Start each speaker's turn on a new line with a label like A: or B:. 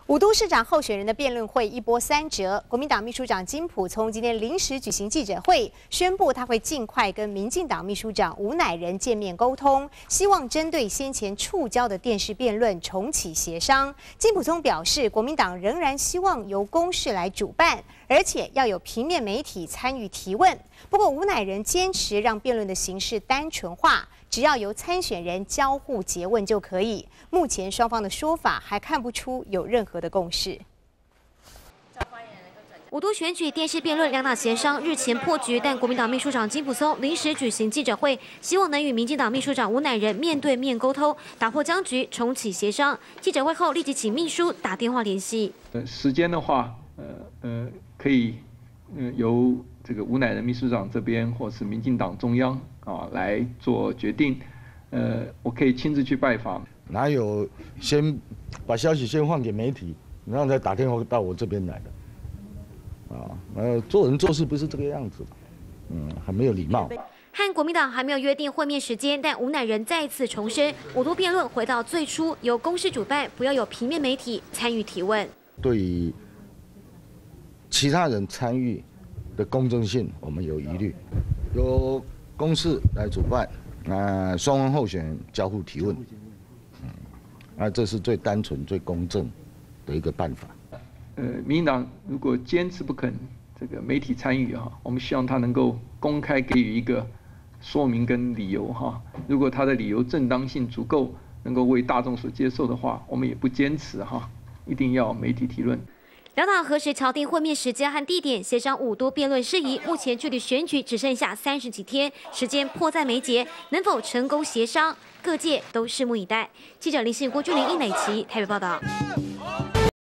A: 五都市长候选人的辩论会一波三折，国民党秘书长金溥聪今天临时举行记者会，宣布他会尽快跟民进党秘书长吴乃仁见面沟通，希望针对先前触礁的电视辩论重启协商。金溥聪表示，国民党仍然希望由公视来主办，而且要有平面媒体参与提问。不过吴乃仁坚持让辩论的形式单纯化，只要由参选人交互诘问就可以。目前双方的说法还看不出有任何的共识。
B: 五都选举电视辩论两党协商日前破局，但国民党秘书长金溥聪临时举行记者会，希望能与民进党秘书长吴乃仁面对面沟通，打破僵局，重启协商。记者会后立即请秘书打电话联系。
C: 时间的话，可以由这个吴乃仁秘书长这边或是民进党中央来做决定。我可以亲自去拜访。
D: 哪有先把消息先放给媒体，然后再打电话到我这边来的？做人做事不是这个样子的，很没有礼貌。
B: 和国民党还没有约定会面时间，但吴乃仁再次重申，五都辩论回到最初，由公视主办，不要有平面媒体参与提问。
D: 对于其他人参与的公正性，我们有疑虑。由公视来主办，双方候选人交互提问，这是最单纯、最公正的一个办法。
C: 民进党如果坚持不肯这个媒体参与我们希望他能够公开给予一个说明跟理由如果他的理由正当性足够，能够为大众所接受的话，我们也不坚持一定要媒体提论。
B: 两党何时敲定会面时间和地点，协商五都辩论事宜？目前距离选举只剩下30几天，时间迫在眉睫，能否成功协商？各界都拭目以待。记者林信、郭俊霖、殷美琪台北报道。